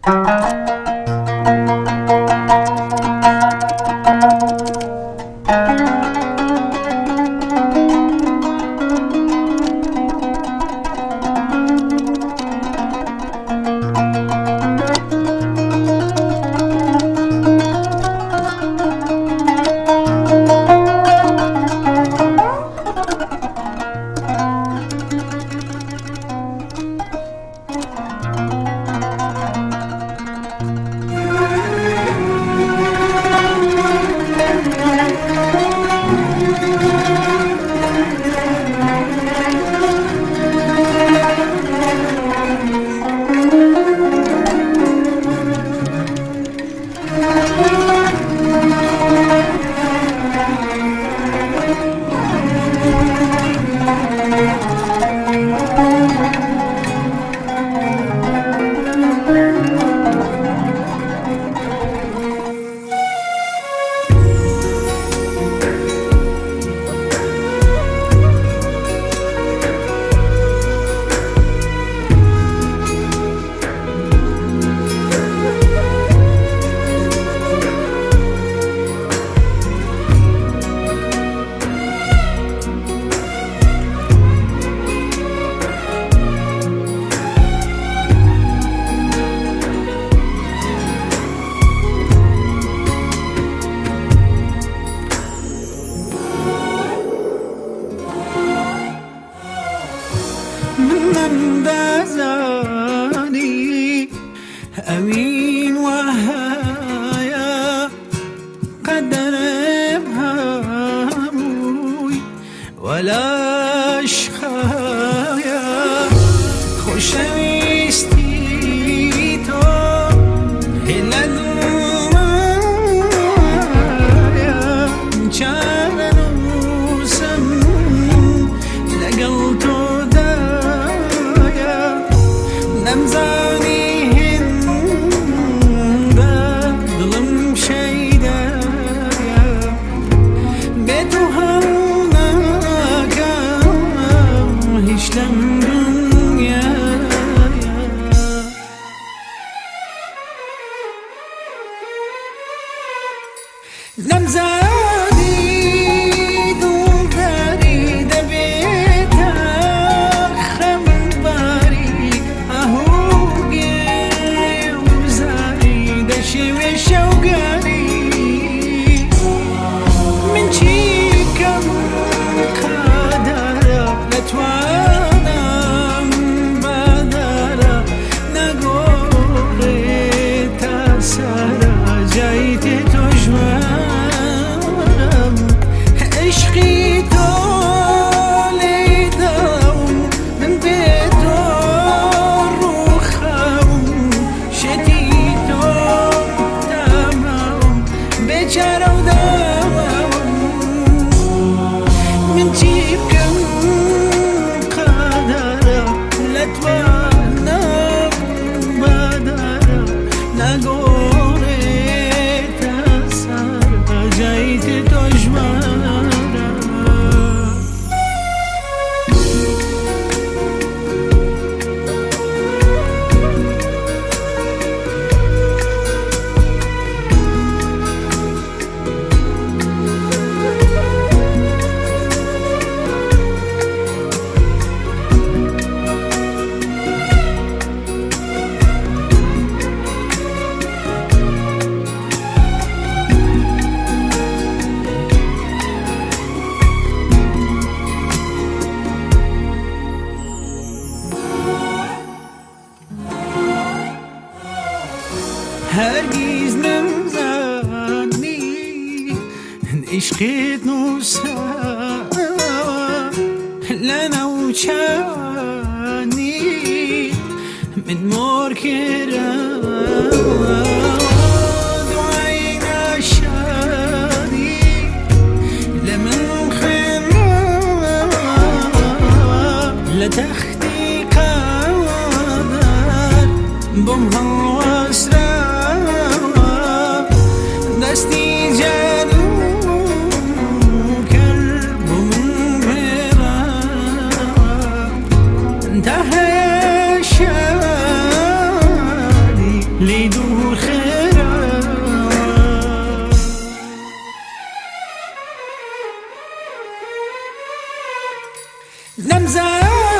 من دازاني أمين وهايا قدر بهاموي ولا شخايا خوشويستي تو إلا دمايا كان نوسم لقلتو نمزاني هندا ظلم شيدايا بيتو هوناك هشلم دنيا نمزاني دولداري دبيتا خمباري شوقاني من شيكم قادرة لتوانا بدرة نقولي تسارة جايت تجوام عشقي طولي دوم من بيتو روخام شتيتو بيشارة ودوام من جيبكم قادرة لتوانا بدرة نقولي تسارة جايت تجمارة هرگز نمزادني عشقت نوسا لنا وشاني من موركرا دعينا شاني لمن خنا لتختي قادر بمها واسرا دستي جانو كرب من غيرا انتهى شادي لي نمزه